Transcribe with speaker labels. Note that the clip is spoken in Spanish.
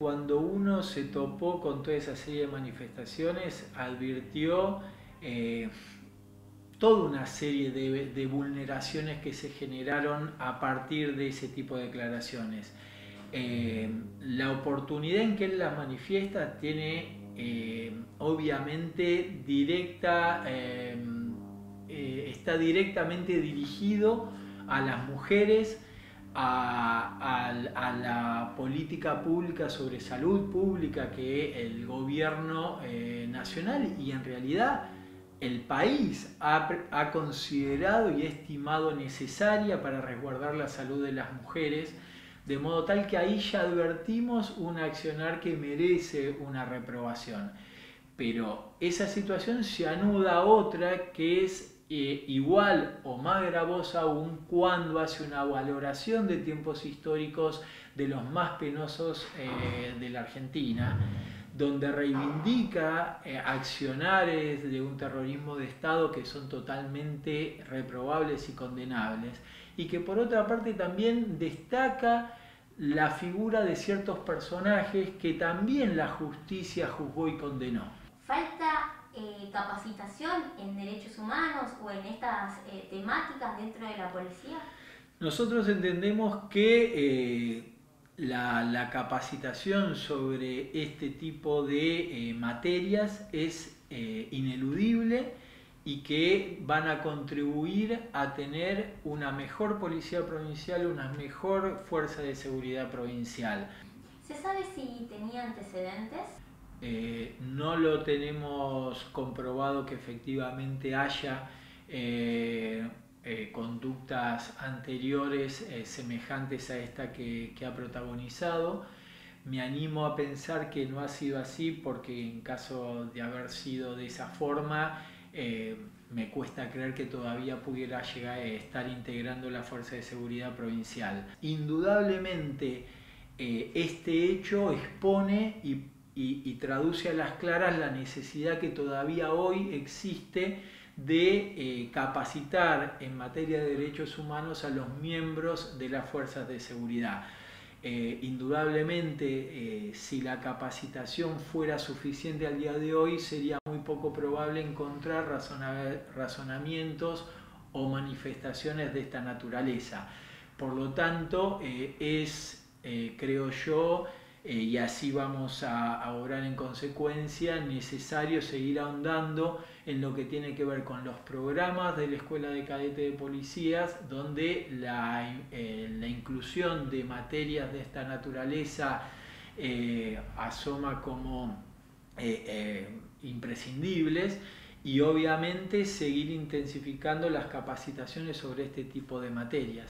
Speaker 1: Cuando uno se topó con toda esa serie de manifestaciones, advirtió toda una serie de vulneraciones que se generaron a partir de ese tipo de declaraciones. La oportunidad en que él las manifiesta tiene obviamente está directamente dirigido a las mujeres, a la política pública sobre salud pública que el gobierno nacional y en realidad el país ha considerado y estimado necesaria para resguardar la salud de las mujeres, de modo tal que ahí ya advertimos un accionar que merece una reprobación. Pero esa situación se anuda a otra que es igual o más gravosa aún cuando hace una valoración de tiempos históricos de los más penosos de la Argentina, donde reivindica accionares de un terrorismo de Estado que son totalmente reprobables y condenables, y que por otra parte también destaca la figura de ciertos personajes que también la justicia juzgó y condenó.
Speaker 2: ¿Falta capacitación en derechos humanos o en estas temáticas dentro de la policía?
Speaker 1: Nosotros entendemos que la capacitación sobre este tipo de materias es ineludible y que van a contribuir a tener una mejor policía provincial, una mejor fuerza de seguridad provincial.
Speaker 2: ¿Se sabe si tenía antecedentes?
Speaker 1: No lo tenemos comprobado que efectivamente haya conductas anteriores semejantes a esta que ha protagonizado. Me animo a pensar que no ha sido así porque en caso de haber sido de esa forma, me cuesta creer que todavía pudiera llegar a estar integrando la Fuerza de Seguridad Provincial. Indudablemente, este hecho expone y traduce a las claras la necesidad que todavía hoy existe de capacitar en materia de derechos humanos a los miembros de las fuerzas de seguridad. Indudablemente, si la capacitación fuera suficiente al día de hoy, sería muy poco probable encontrar razonamientos o manifestaciones de esta naturaleza. Por lo tanto, creo yo, y así vamos a obrar en consecuencia, necesario seguir ahondando en lo que tiene que ver con los programas de la Escuela de Cadete de Policías, donde la inclusión de materias de esta naturaleza asoma como imprescindibles, y obviamente seguir intensificando las capacitaciones sobre este tipo de materias.